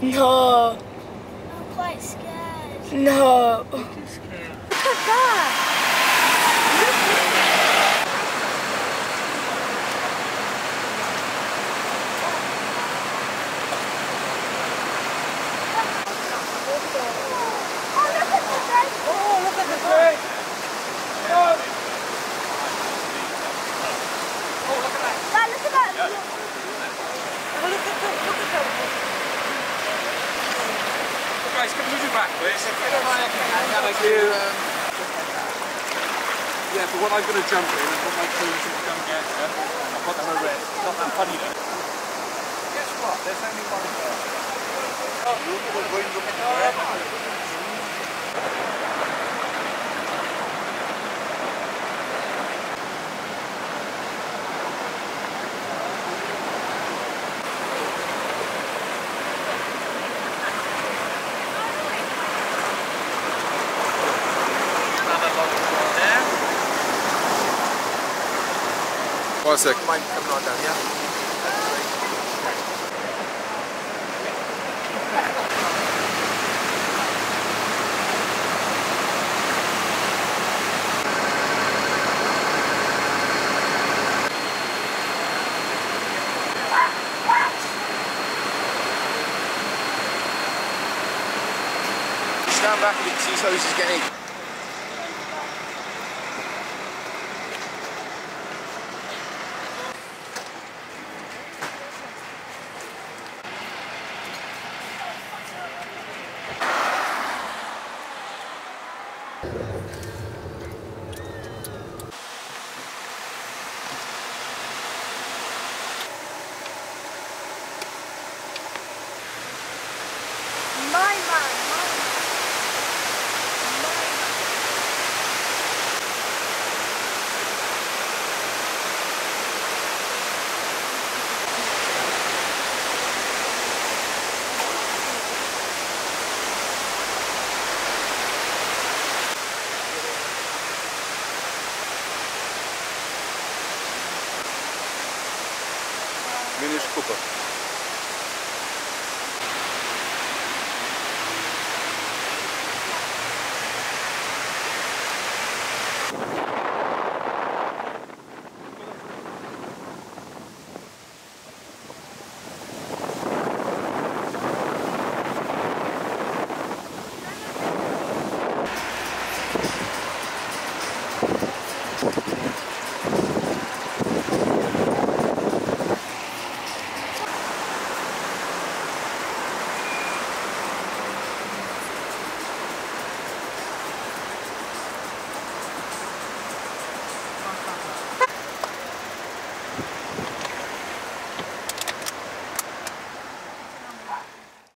No. I'm quite scared. No. I'm too scared. Look at that. Oh, look at the bird! No! Oh, look at that! Dad, look at that. Oh, look at them! Look at them! Oh, guys, can we move you back, please? Thank you. Yeah, but what I'm going to jump in, I've got my clothes to come get you. I've got them red. It's not that funny though. Guess what? There's only one there. Oh, we're going to look at the red. One sec. Mine coming on down, yeah? Stand back and you can see his hoses getting. My man. Minus Cooper.